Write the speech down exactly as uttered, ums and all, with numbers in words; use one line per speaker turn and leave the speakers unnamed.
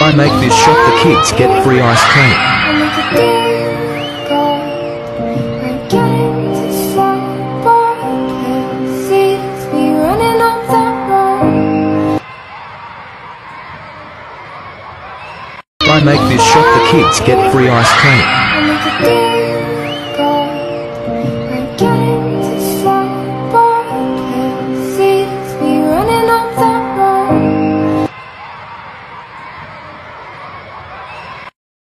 I make this shot, the kids get free ice cream. I make this shot, the kids get free ice cream.